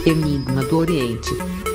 Enigma do Oriente.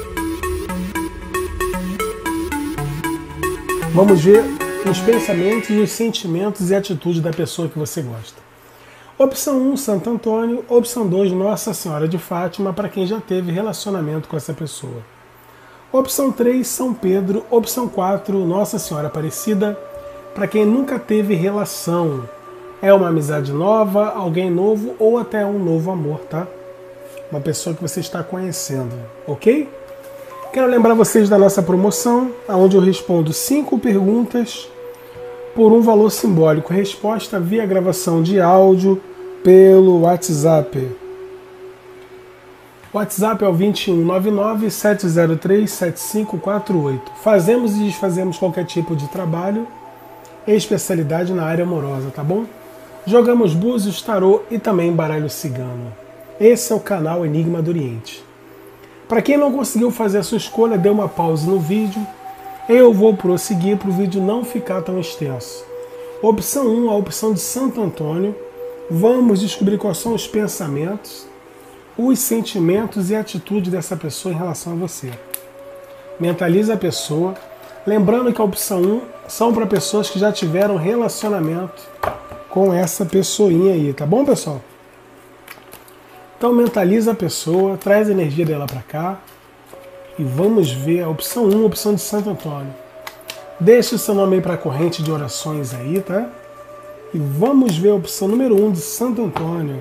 Vamos ver os pensamentos, os sentimentos e atitudes da pessoa que você gosta. Opção 1, Santo Antônio. Opção 2, Nossa Senhora de Fátima, para quem já teve relacionamento com essa pessoa. Opção 3, São Pedro. Opção 4, Nossa Senhora Aparecida, para quem nunca teve relação. É uma amizade nova, alguém novo ou até um novo amor, tá? Uma pessoa que você está conhecendo, ok? Quero lembrar vocês da nossa promoção, onde eu respondo 5 perguntas por um valor simbólico. Resposta via gravação de áudio pelo WhatsApp. O WhatsApp é o 2199-703-7548. Fazemos e desfazemos qualquer tipo de trabalho e especialidade na área amorosa, tá bom? Jogamos búzios, tarô e também baralho cigano. Esse é o canal Enigma do Oriente. Para quem não conseguiu fazer a sua escolha, dê uma pausa no vídeo. Eu vou prosseguir para o vídeo não ficar tão extenso. Opção 1, a opção de Santo Antônio. Vamos descobrir quais são os pensamentos, os sentimentos e a atitude dessa pessoa em relação a você. Mentaliza a pessoa. Lembrando que a opção 1 são para pessoas que já tiveram relacionamento com essa pessoinha aí, tá bom, pessoal? Então mentaliza a pessoa, traz a energia dela para cá e vamos ver a opção 1, a opção de Santo Antônio. Deixa o seu nome aí para a corrente de orações aí, tá? E vamos ver a opção número 1 de Santo Antônio.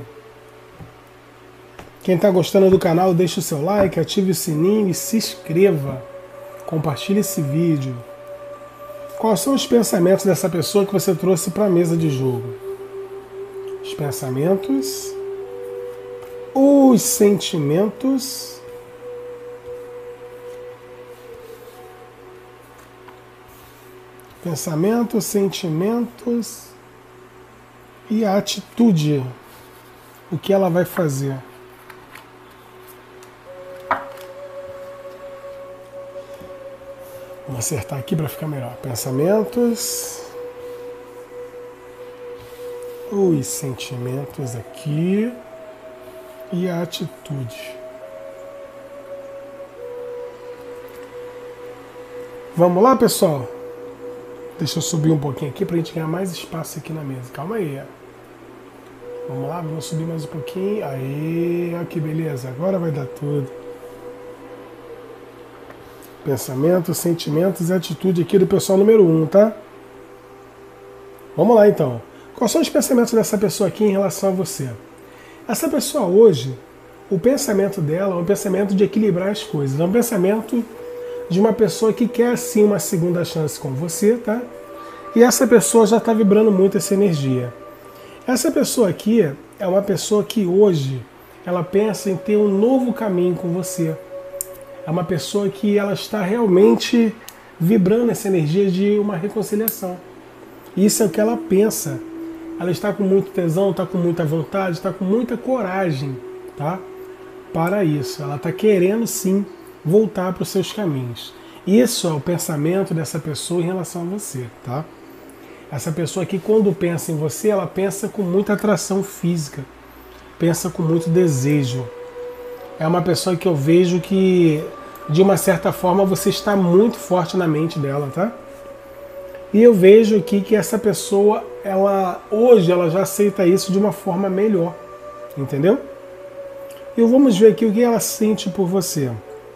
Quem está gostando do canal, deixa o seu like, ative o sininho e se inscreva. Compartilhe esse vídeo. Quais são os pensamentos dessa pessoa que você trouxe para a mesa de jogo? Os pensamentos, os sentimentos, pensamentos, sentimentos e a atitude, o que ela vai fazer. Vamos acertar aqui para ficar melhor. Pensamentos, os sentimentos aqui e a atitude. Vamos lá, pessoal? Deixa eu subir um pouquinho aqui para a gente ganhar mais espaço aqui na mesa. Calma aí. Vamos lá, vamos subir mais um pouquinho. Aí, olha que beleza. Agora vai dar tudo. Pensamentos, sentimentos e atitude aqui do pessoal número 1, tá? Vamos lá, então. Quais são os pensamentos dessa pessoa aqui em relação a você? Essa pessoa hoje, o pensamento dela é um pensamento de equilibrar as coisas. É um pensamento de uma pessoa que quer, sim, uma segunda chance com você, tá? E essa pessoa já está vibrando muito essa energia. Essa pessoa aqui é uma pessoa que hoje ela pensa em ter um novo caminho com você. É uma pessoa que ela está realmente vibrando essa energia de uma reconciliação. Isso é o que ela pensa. Ela está com muito tesão, está com muita vontade, está com muita coragem, tá? Para isso. Ela está querendo, sim, voltar para os seus caminhos. Isso é o pensamento dessa pessoa em relação a você, tá? Essa pessoa que, quando pensa em você, ela pensa com muita atração física. Pensa com muito desejo. É uma pessoa que eu vejo que, de uma certa forma, você está muito forte na mente dela, tá? E eu vejo aqui que essa pessoa, hoje ela já aceita isso de uma forma melhor, entendeu? E vamos ver aqui o que ela sente por você.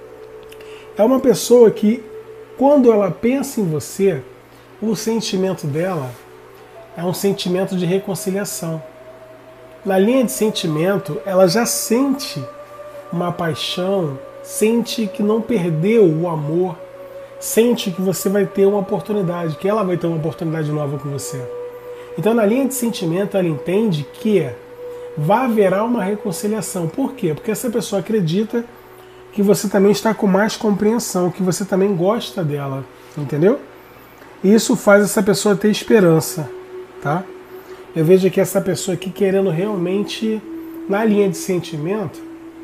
É uma pessoa que, quando ela pensa em você, o sentimento dela é um sentimento de reconciliação. Na linha de sentimento, ela já sente uma paixão, sente que não perdeu o amor, sente que você vai ter uma oportunidade, que ela vai ter uma oportunidade nova com você. Então, na linha de sentimento, ela entende que vai haverá uma reconciliação. Por quê? Porque essa pessoa acredita que você também está com mais compreensão, que você também gosta dela, entendeu? E isso faz essa pessoa ter esperança, tá? Eu vejo aqui essa pessoa aqui querendo realmente, na linha de sentimento,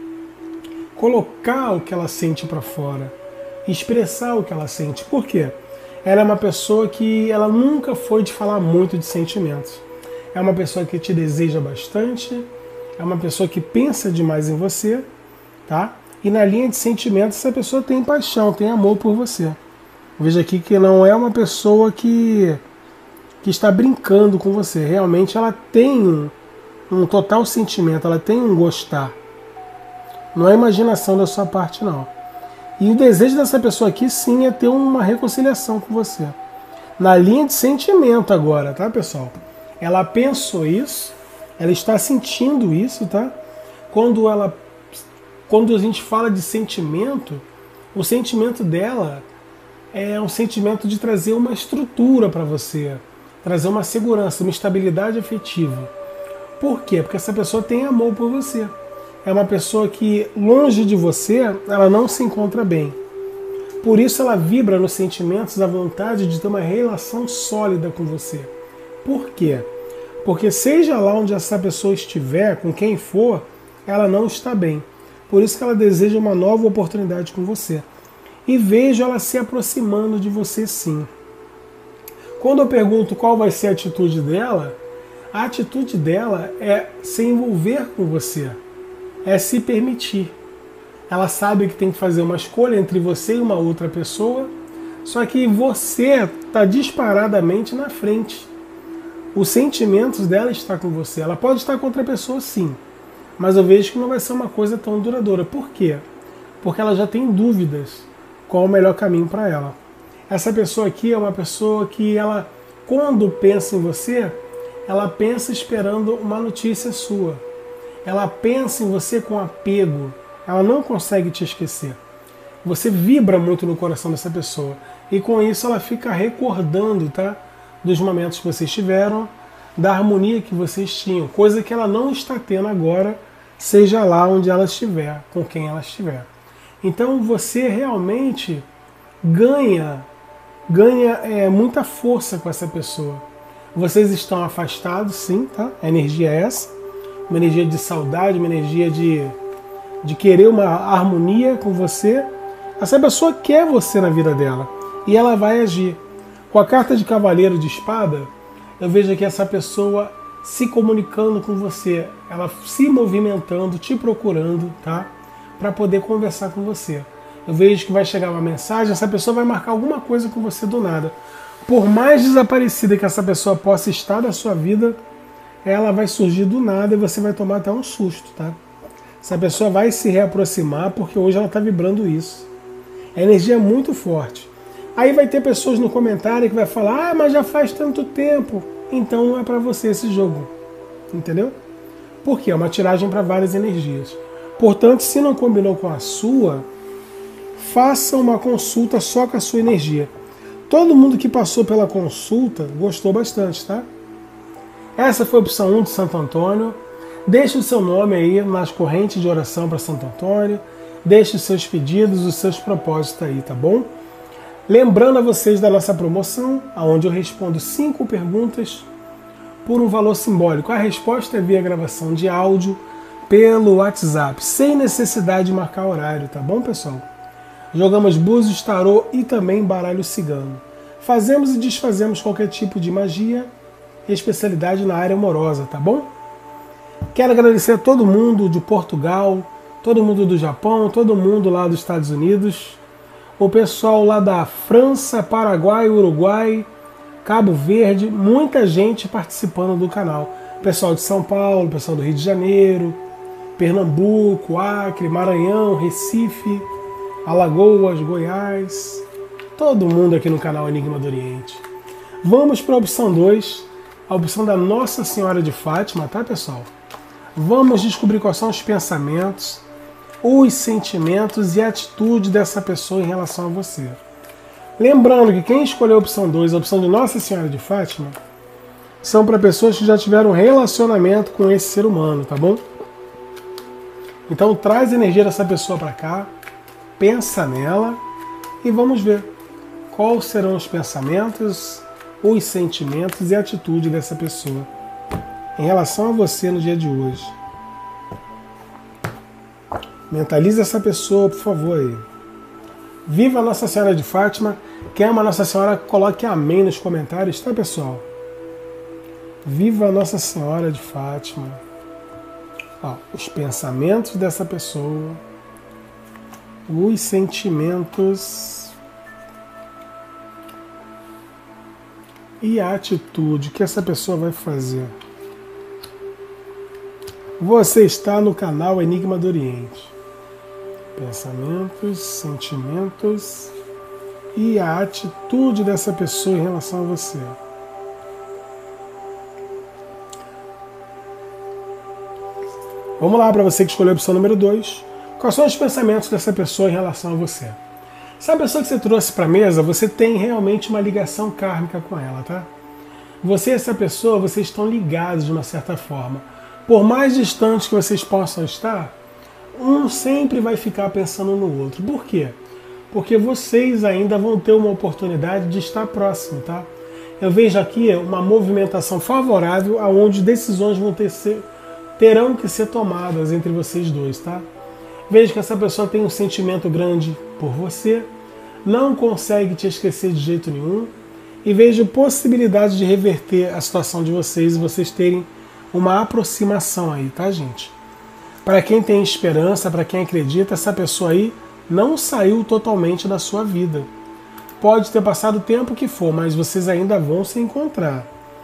colocar o que ela sente para fora, expressar o que ela sente. Por quê? Ela é uma pessoa que ela nunca foi de falar muito de sentimentos. É uma pessoa que te deseja bastante, é uma pessoa que pensa demais em você, tá? E na linha de sentimentos, essa pessoa tem paixão, tem amor por você. Veja aqui que não é uma pessoa que está brincando com você. Realmente ela tem um total sentimento, ela tem um gostar. Não é imaginação da sua parte, não. E o desejo dessa pessoa aqui, sim, é ter uma reconciliação com você. Na linha de sentimento agora, tá, pessoal? Ela pensou isso, ela está sentindo isso, tá? Quando a gente fala de sentimento, o sentimento dela é um sentimento de trazer uma estrutura para você, trazer uma segurança, uma estabilidade afetiva. Por quê? Porque essa pessoa tem amor por você. É uma pessoa que, longe de você, ela não se encontra bem. Por isso ela vibra nos sentimentos da vontade de ter uma relação sólida com você. Por quê? Porque seja lá onde essa pessoa estiver, com quem for, ela não está bem. Por isso que ela deseja uma nova oportunidade com você. E vejo ela se aproximando de você, sim. Quando eu pergunto qual vai ser a atitude dela, a atitude dela é se envolver com você, é se permitir. Ela sabe que tem que fazer uma escolha entre você e uma outra pessoa, só que você está disparadamente na frente. Os sentimentos dela estão com você. Ela pode estar com outra pessoa, sim, mas eu vejo que não vai ser uma coisa tão duradoura. Por quê? Porque ela já tem dúvidas qual é o melhor caminho para ela. Essa pessoa aqui é uma pessoa que ela, quando pensa em você, ela pensa esperando uma notícia sua. Ela pensa em você com apego. Ela não consegue te esquecer. Você vibra muito no coração dessa pessoa. E com isso ela fica recordando, tá? Dos momentos que vocês tiveram, da harmonia que vocês tinham. Coisa que ela não está tendo agora, seja lá onde ela estiver, com quem ela estiver. Então você realmente ganha muita força com essa pessoa. Vocês estão afastados, sim, tá? A energia é essa. Uma energia de saudade, uma energia de querer uma harmonia com você. Essa pessoa quer você na vida dela e ela vai agir. Com a carta de Cavaleiro de Espada, eu vejo aqui essa pessoa se comunicando com você, ela se movimentando, te procurando, tá? Para poder conversar com você. Eu vejo que vai chegar uma mensagem, essa pessoa vai marcar alguma coisa com você do nada. Por mais desaparecida que essa pessoa possa estar da sua vida, ela vai surgir do nada e você vai tomar até um susto, tá? Essa pessoa vai se reaproximar porque hoje ela está vibrando isso. A energia é muito forte. Aí vai ter pessoas no comentário que vai falar: ah, mas já faz tanto tempo. Então não é para você esse jogo. Entendeu? Porque é uma tiragem para várias energias. Portanto, se não combinou com a sua, faça uma consulta só com a sua energia. Todo mundo que passou pela consulta gostou bastante, tá? Essa foi a opção 1 de Santo Antônio. Deixe o seu nome aí nas correntes de oração para Santo Antônio. Deixe os seus pedidos, os seus propósitos aí, tá bom? Lembrando a vocês da nossa promoção, onde eu respondo 5 perguntas por um valor simbólico. A resposta é via gravação de áudio pelo WhatsApp, sem necessidade de marcar horário, tá bom, pessoal? Jogamos búzios, tarô e também baralho cigano. Fazemos e desfazemos qualquer tipo de magia e especialidade na área amorosa, tá bom? Quero agradecer a todo mundo de Portugal, todo mundo do Japão, todo mundo lá dos Estados Unidos, o pessoal lá da França, Paraguai, Uruguai, Cabo Verde, muita gente participando do canal. Pessoal de São Paulo, pessoal do Rio de Janeiro, Pernambuco, Acre, Maranhão, Recife, Alagoas, Goiás, todo mundo aqui no canal Enigma do Oriente. Vamos para a opção 2, a opção da Nossa Senhora de Fátima, tá, pessoal? Vamos descobrir quais são os pensamentos, os sentimentos e a atitude dessa pessoa em relação a você. Lembrando que quem escolheu a opção 2, a opção de Nossa Senhora de Fátima, são para pessoas que já tiveram um relacionamento com esse ser humano, tá bom? Então traz a energia dessa pessoa para cá, pensa nela e vamos ver quais serão os pensamentos, os sentimentos e a atitude dessa pessoa em relação a você no dia de hoje. Mentalize essa pessoa, por favor, aí. Viva Nossa Senhora de Fátima. Quem ama Nossa Senhora, coloque amém nos comentários, tá, pessoal? Viva Nossa Senhora de Fátima. Ó, os pensamentos dessa pessoa, os sentimentos e a atitude que essa pessoa vai fazer. Você está no canal Enigma do Oriente. Pensamentos, sentimentos e a atitude dessa pessoa em relação a você. Vamos lá, para você que escolheu a opção número 2. Quais são os pensamentos dessa pessoa em relação a você? Se a pessoa que você trouxe para a mesa, você tem realmente uma ligação kármica com ela, tá? Você e essa pessoa, vocês estão ligados de uma certa forma. Por mais distantes que vocês possam estar, um sempre vai ficar pensando no outro. Por quê? Porque vocês ainda vão ter uma oportunidade de estar próximo, tá? Eu vejo aqui uma movimentação favorável aonde decisões terão que ser tomadas entre vocês dois, tá? Vejo que essa pessoa tem um sentimento grande por você, não consegue te esquecer de jeito nenhum, e vejo possibilidade de reverter a situação de vocês e vocês terem uma aproximação aí, tá, gente? Para quem tem esperança, para quem acredita, essa pessoa aí não saiu totalmente da sua vida. Pode ter passado o tempo que for, mas vocês ainda vão se encontrar.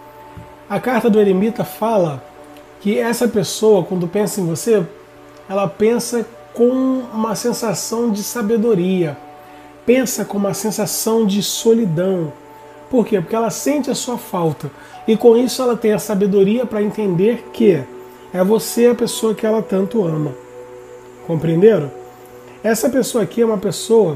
A carta do eremita fala que essa pessoa, quando pensa em você, ela pensa com uma sensação de sabedoria, pensa com uma sensação de solidão. Por quê? Porque ela sente a sua falta e com isso ela tem a sabedoria para entender que é você a pessoa que ela tanto ama. Compreenderam? Essa pessoa aqui é uma pessoa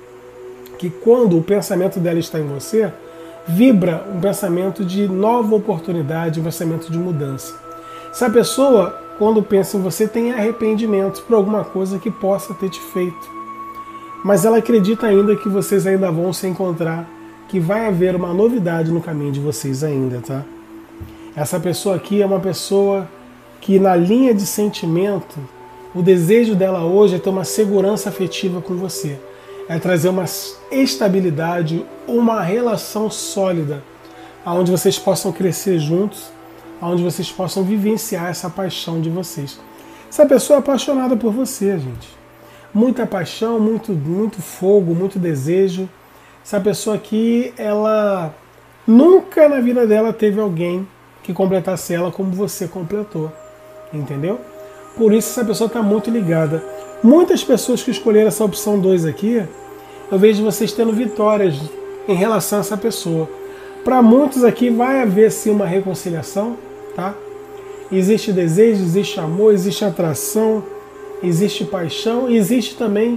que quando o pensamento dela está em você, vibra um pensamento de nova oportunidade, um pensamento de mudança. Essa pessoa, quando pensa em você, tem arrependimento por alguma coisa que possa ter te feito. Mas ela acredita ainda que vocês ainda vão se encontrar, que vai haver uma novidade no caminho de vocês ainda, tá? Essa pessoa aqui é uma pessoa que na linha de sentimento, o desejo dela hoje é ter uma segurança afetiva com você. É trazer uma estabilidade, uma relação sólida, onde vocês possam crescer juntos, onde vocês possam vivenciar essa paixão de vocês. Essa pessoa é apaixonada por você, gente. Muita paixão, muito fogo, muito desejo. Essa pessoa aqui, ela nunca na vida dela teve alguém que completasse ela como você completou. Entendeu? Por isso essa pessoa está muito ligada. Muitas pessoas que escolheram essa opção 2 aqui, eu vejo vocês tendo vitórias em relação a essa pessoa. Para muitos aqui vai haver sim uma reconciliação, tá? Existe desejo, existe amor, existe atração, existe paixão e existe também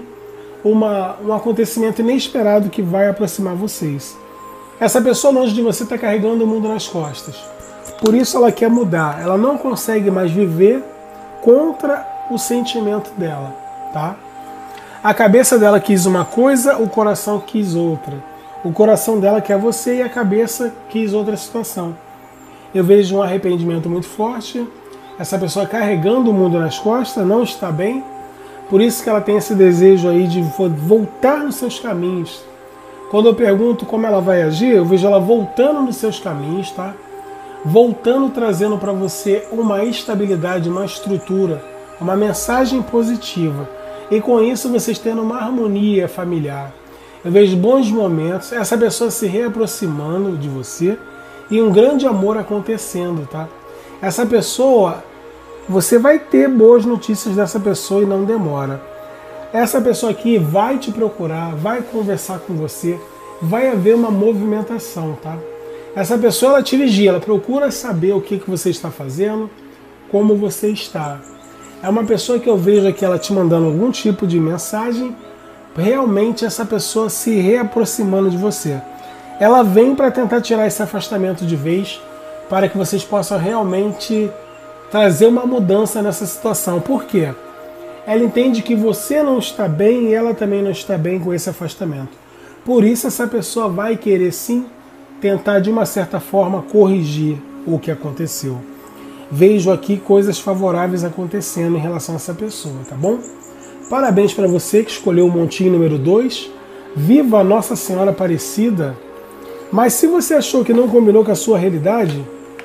um acontecimento inesperado que vai aproximar vocês. Essa pessoa longe de você está carregando o mundo nas costas. Por isso ela quer mudar. Ela não consegue mais viver contra o sentimento dela, tá? A cabeça dela quis uma coisa, o coração quis outra. O coração dela quer você e a cabeça quis outra situação. Eu vejo um arrependimento muito forte. Essa pessoa carregando o mundo nas costas, não está bem. Por isso que ela tem esse desejo aí de voltar nos seus caminhos. Quando eu pergunto como ela vai agir, eu vejo ela voltando nos seus caminhos, tá? Voltando, trazendo para você uma estabilidade, uma estrutura, uma mensagem positiva. E com isso vocês tendo uma harmonia familiar. Eu vejo bons momentos, essa pessoa se reaproximando de você e um grande amor acontecendo, tá? Essa pessoa, você vai ter boas notícias dessa pessoa e não demora. Essa pessoa aqui vai te procurar, vai conversar com você, vai haver uma movimentação, tá? Essa pessoa, ela te vigia, ela procura saber o que você está fazendo, como você está. É uma pessoa que eu vejo aqui, ela te mandando algum tipo de mensagem, realmente essa pessoa se reaproximando de você. Ela vem para tentar tirar esse afastamento de vez, para que vocês possam realmente trazer uma mudança nessa situação. Por quê? Ela entende que você não está bem e ela também não está bem com esse afastamento. Por isso essa pessoa vai querer sim tentar de uma certa forma corrigir o que aconteceu. Vejo aqui coisas favoráveis acontecendo em relação a essa pessoa, tá bom? Parabéns para você que escolheu o montinho número 2. Viva a Nossa Senhora Aparecida! Mas se você achou que não combinou com a sua realidade,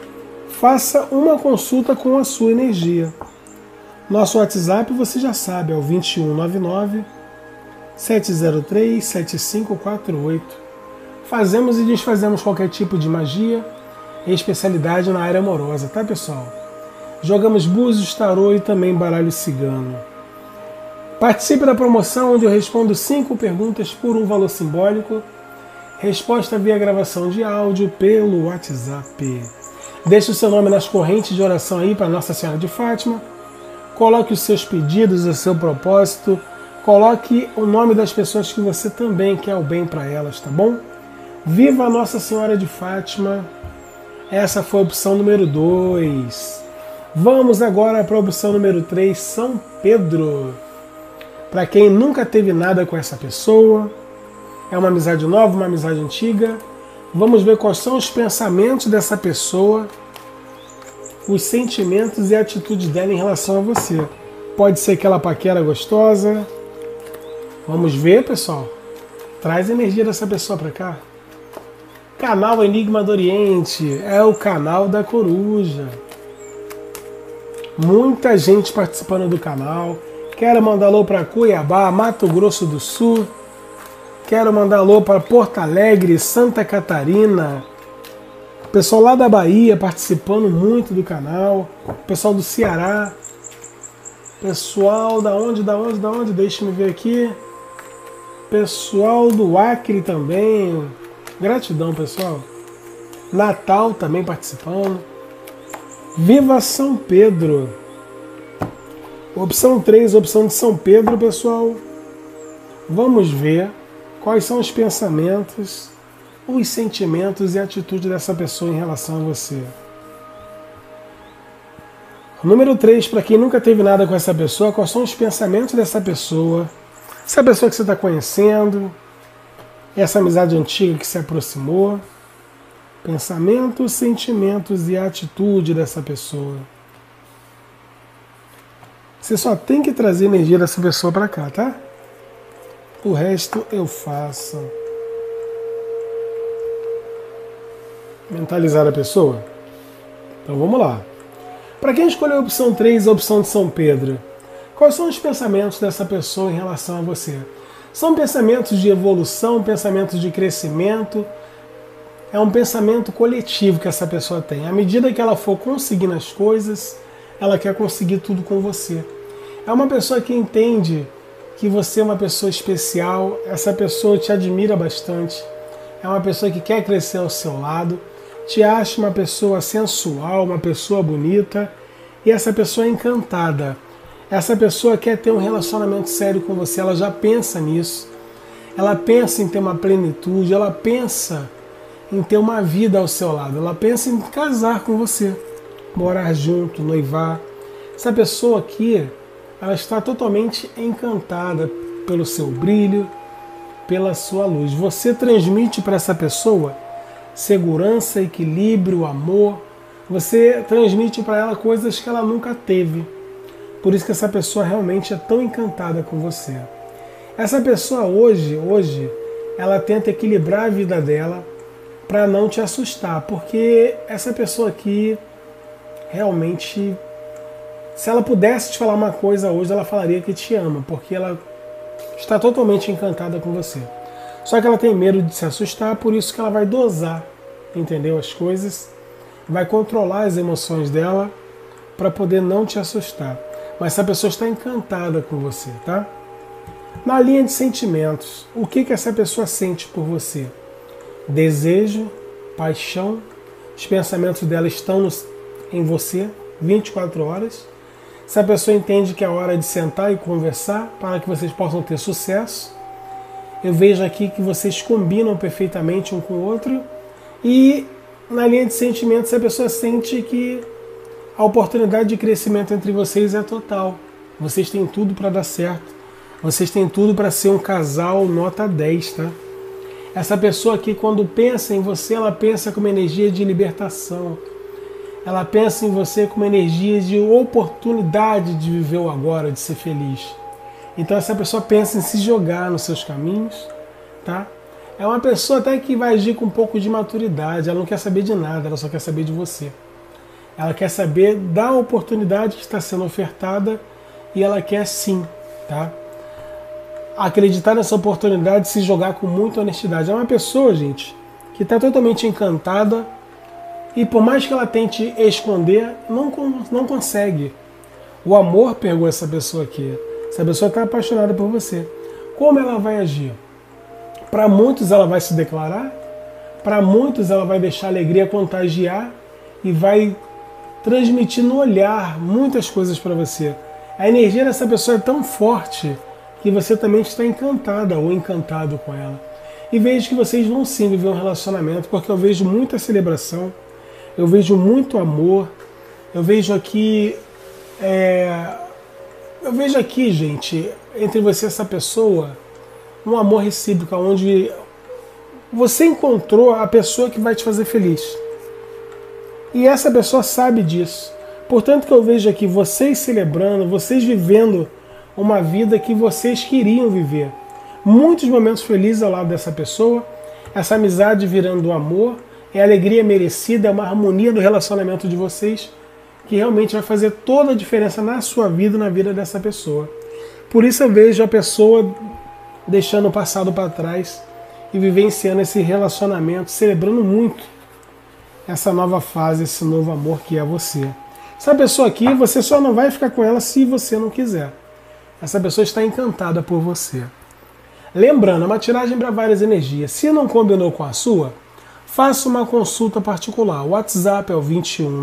faça uma consulta com a sua energia. Nosso WhatsApp você já sabe, é o 2199 703-7548. Fazemos e desfazemos qualquer tipo de magia e especialidade na área amorosa, tá, pessoal? Jogamos búzios, tarô e também baralho cigano. Participe da promoção onde eu respondo 5 perguntas por um valor simbólico. Resposta via gravação de áudio pelo WhatsApp. Deixe o seu nome nas correntes de oração aí para Nossa Senhora de Fátima. Coloque os seus pedidos, o seu propósito. Coloque o nome das pessoas que você também quer o bem para elas, tá bom? Viva Nossa Senhora de Fátima. Essa foi a opção número 2. Vamos agora para a opção número 3, São Pedro. Para quem nunca teve nada com essa pessoa, é uma amizade nova, uma amizade antiga. Vamos ver quais são os pensamentos dessa pessoa, os sentimentos e a atitude dela em relação a você. Pode ser aquela paquera gostosa. Vamos ver, pessoal. Traz a energia dessa pessoa para cá. Canal Enigma do Oriente é o canal da coruja. Muita gente participando do canal. Quero mandar alô para Cuiabá, Mato Grosso do Sul. Quero mandar alô para Porto Alegre, Santa Catarina. Pessoal lá da Bahia participando muito do canal. Pessoal do Ceará. Pessoal da onde? Deixa-me ver aqui. Pessoal do Acre também. Gratidão, pessoal. Natal também participando. Viva São Pedro. Opção 3, opção de São Pedro, pessoal. Vamos ver quais são os pensamentos, os sentimentos e a atitude dessa pessoa em relação a você. Número 3, para quem nunca teve nada com essa pessoa, quais são os pensamentos dessa pessoa? Essa pessoa que você está conhecendo, essa amizade antiga que se aproximou. Pensamentos, sentimentos e a atitude dessa pessoa. Você só tem que trazer energia dessa pessoa para cá, tá? O resto eu faço. Mentalizar a pessoa? Então vamos lá. Para quem escolheu a opção 3, a opção de São Pedro, quais são os pensamentos dessa pessoa em relação a você? São pensamentos de evolução, pensamentos de crescimento. É um pensamento coletivo que essa pessoa tem. À medida que ela for conseguindo as coisas, ela quer conseguir tudo com você. É uma pessoa que entende que você é uma pessoa especial, essa pessoa te admira bastante, é uma pessoa que quer crescer ao seu lado, te acha uma pessoa sensual, uma pessoa bonita, e essa pessoa é encantada. Essa pessoa quer ter um relacionamento sério com você, ela já pensa nisso, ela pensa em ter uma plenitude, ela pensa em ter uma vida ao seu lado, ela pensa em casar com você, morar junto, noivar. Essa pessoa aqui, ela está totalmente encantada pelo seu brilho, pela sua luz. Você transmite para essa pessoa segurança, equilíbrio, amor. Você transmite para ela coisas que ela nunca teve. Por isso que essa pessoa realmente é tão encantada com você. Essa pessoa hoje, ela tenta equilibrar a vida dela para não te assustar, porque essa pessoa aqui realmente, se ela pudesse te falar uma coisa hoje, ela falaria que te ama, porque ela está totalmente encantada com você. Só que ela tem medo de se assustar, por isso que ela vai dosar, entendeu? As coisas, vai controlar as emoções dela para poder não te assustar. Mas essa pessoa está encantada com você, tá? Na linha de sentimentos, o que essa pessoa sente por você? Desejo, paixão, os pensamentos dela estão em você 24 horas. Essa pessoa entende que é hora de sentar e conversar para que vocês possam ter sucesso. Eu vejo aqui que vocês combinam perfeitamente um com o outro. E na linha de sentimentos, a pessoa sente que a oportunidade de crescimento entre vocês é total. Vocês têm tudo para dar certo. Vocês têm tudo para ser um casal nota 10, tá? Essa pessoa aqui, quando pensa em você, ela pensa com uma energia de libertação. Ela pensa em você com uma energia de oportunidade de viver o agora, de ser feliz. Então essa pessoa pensa em se jogar nos seus caminhos, tá? É uma pessoa até que vai agir com um pouco de maturidade. Ela não quer saber de nada, ela só quer saber de você. Ela quer saber da oportunidade que está sendo ofertada e ela quer sim, tá? acreditar nessa oportunidade e se jogar com muita honestidade. É uma pessoa, gente, que está totalmente encantada e por mais que ela tente esconder, não consegue. O amor pegou essa pessoa aqui. Essa pessoa está apaixonada por você. Como ela vai agir? Para muitos ela vai se declarar, para muitos ela vai deixar a alegria contagiar e vai transmitir no olhar muitas coisas para você. A energia dessa pessoa é tão forte que você também está encantada ou encantado com ela. E vejo que vocês vão sim viver um relacionamento, porque eu vejo muita celebração, eu vejo muito amor, eu vejo aqui, gente, entre você e essa pessoa, um amor recíproco, onde você encontrou a pessoa que vai te fazer feliz. E essa pessoa sabe disso. Portanto que eu vejo aqui vocês celebrando, vocês vivendo uma vida que vocês queriam viver. Muitos momentos felizes ao lado dessa pessoa, essa amizade virando um amor, é alegria merecida, é uma harmonia do relacionamento de vocês, que realmente vai fazer toda a diferença na sua vida e na vida dessa pessoa. Por isso eu vejo a pessoa deixando o passado para trás e vivenciando esse relacionamento, celebrando muito essa nova fase, esse novo amor que é você. Essa pessoa aqui, você só não vai ficar com ela se você não quiser. Essa pessoa está encantada por você. Lembrando, é uma tiragem para várias energias. Se não combinou com a sua, faça uma consulta particular. O WhatsApp é o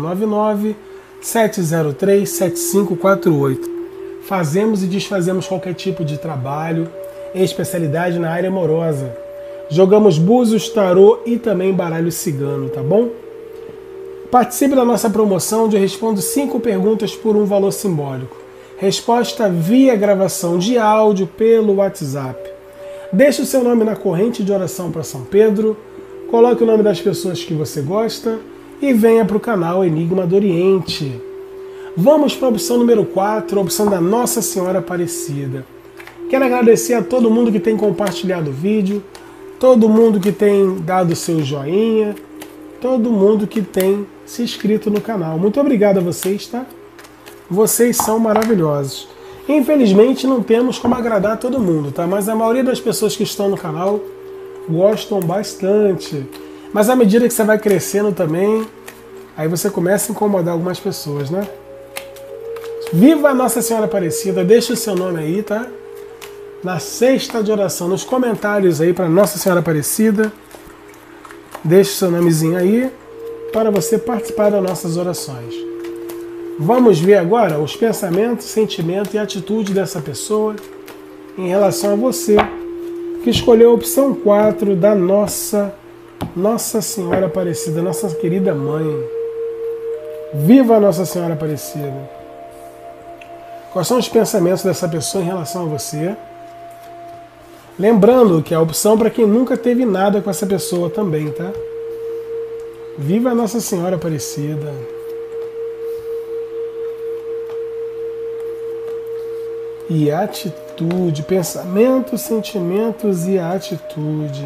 2199-703-7548. Fazemos e desfazemos qualquer tipo de trabalho, especialidade na área amorosa. Jogamos búzios, tarô e também baralho cigano, tá bom? Participe da nossa promoção onde eu respondo 5 perguntas por um valor simbólico. Resposta via gravação de áudio pelo WhatsApp. Deixe o seu nome na corrente de oração para São Pedro, coloque o nome das pessoas que você gosta e venha para o canal Enigma do Oriente. Vamos para a opção número 4, a opção da Nossa Senhora Aparecida. Quero agradecer a todo mundo que tem compartilhado o vídeo, todo mundo que tem dado seu joinha, todo mundo que tem se inscrito no canal. Muito obrigado a vocês, tá? Vocês são maravilhosos. Infelizmente não temos como agradar todo mundo, tá? Mas a maioria das pessoas que estão no canal gostam bastante. Mas à medida que você vai crescendo também, aí você começa a incomodar algumas pessoas, né? Viva a Nossa Senhora Aparecida, deixa o seu nome aí, tá? Na cesta de oração, nos comentários aí para Nossa Senhora Aparecida. Deixe o seu nomezinho aí para você participar das nossas orações. Vamos ver agora os pensamentos, sentimentos e atitude dessa pessoa em relação a você, que escolheu a opção 4 da Nossa Senhora Aparecida, nossa querida mãe. Viva a Nossa Senhora Aparecida! Quais são os pensamentos dessa pessoa em relação a você? Lembrando que a opção para quem nunca teve nada com essa pessoa também, tá? Viva a Nossa Senhora Aparecida! E atitude, pensamentos, sentimentos e atitude.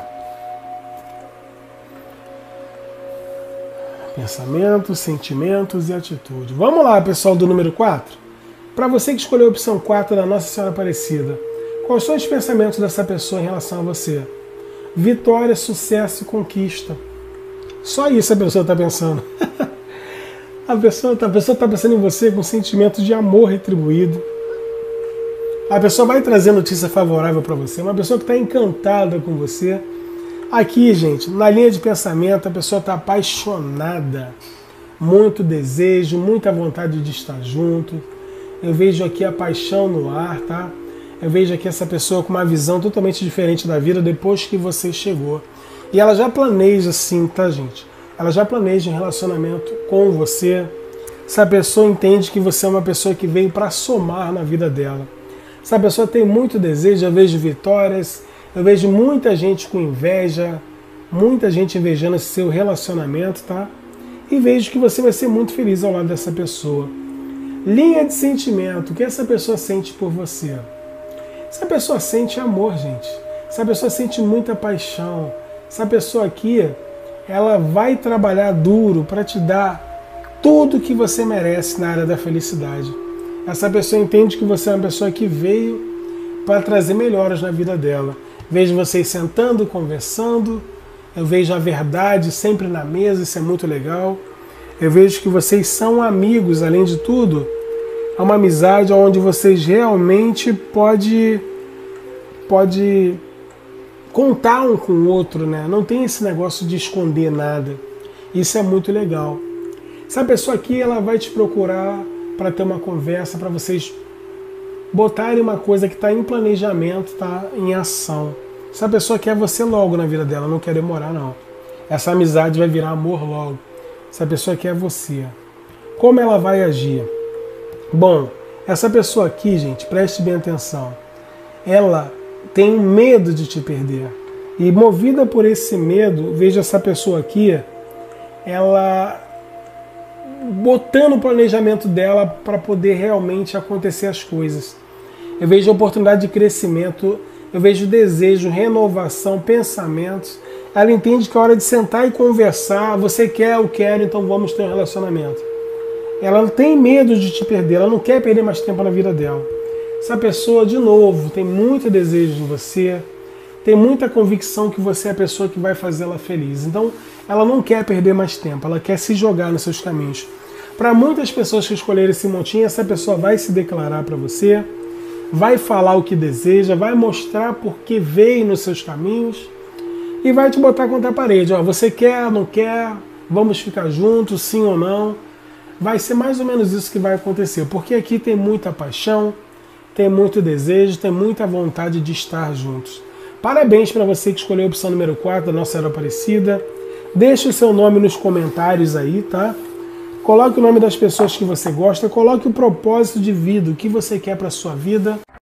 Pensamentos, sentimentos e atitude. Vamos lá, pessoal do número 4? Para você que escolheu a opção 4 da Nossa Senhora Aparecida, quais são os pensamentos dessa pessoa em relação a você? Vitória, sucesso e conquista. Só isso a pessoa está pensando. A pessoa está pensando em você com sentimento de amor retribuído. A pessoa vai trazer notícia favorável para você. Uma pessoa que está encantada com você. Aqui, gente, na linha de pensamento, a pessoa está apaixonada. Muito desejo, muita vontade de estar junto. Eu vejo aqui a paixão no ar, tá? Eu vejo aqui essa pessoa com uma visão totalmente diferente da vida depois que você chegou. E ela já planeja sim, tá, gente? Ela já planeja um relacionamento com você. Essa pessoa entende que você é uma pessoa que veio para somar na vida dela. Essa pessoa tem muito desejo, eu vejo vitórias, eu vejo muita gente com inveja, muita gente invejando esse seu relacionamento, tá? E vejo que você vai ser muito feliz ao lado dessa pessoa. Linha de sentimento, o que essa pessoa sente por você? Essa pessoa sente amor, gente. Essa pessoa sente muita paixão. Essa pessoa aqui, ela vai trabalhar duro para te dar tudo que você merece na área da felicidade. Essa pessoa entende que você é uma pessoa que veio para trazer melhoras na vida dela. Vejo vocês sentando, conversando, eu vejo a verdade sempre na mesa, isso é muito legal. Eu vejo que vocês são amigos, além de tudo, é uma amizade onde vocês realmente pode contar um com o outro, né? Não tem esse negócio de esconder nada. Isso é muito legal. Essa pessoa aqui, ela vai te procurar para ter uma conversa, para vocês botarem uma coisa que está em planejamento, está em ação. Essa pessoa quer você logo na vida dela, não quer demorar não. Essa amizade vai virar amor logo. Essa pessoa quer você. Como ela vai agir? Bom, essa pessoa aqui, gente, preste bem atenção. Ela tem medo de te perder. E movida por esse medo, veja essa pessoa aqui, ela botando o planejamento dela para poder realmente acontecer as coisas. Eu vejo oportunidade de crescimento, eu vejo desejo, renovação, pensamentos. Ela entende que é hora de sentar e conversar. Você quer, eu quero, então vamos ter um relacionamento. Ela não tem medo de te perder, ela não quer perder mais tempo na vida dela. Essa pessoa, de novo, tem muito desejo em você, tem muita convicção que você é a pessoa que vai fazê-la feliz. Então, ela não quer perder mais tempo, ela quer se jogar nos seus caminhos. Para muitas pessoas que escolherem esse montinho, essa pessoa vai se declarar para você, vai falar o que deseja, vai mostrar por que veio nos seus caminhos e vai te botar contra a parede. Ó, você quer, não quer, vamos ficar juntos, sim ou não. Vai ser mais ou menos isso que vai acontecer, porque aqui tem muita paixão, tem muito desejo, tem muita vontade de estar juntos. Parabéns para você que escolheu a opção número 4 da Nossa Senhora Aparecida. Deixe o seu nome nos comentários aí, tá? Coloque o nome das pessoas que você gosta, coloque o propósito de vida, o que você quer para a sua vida.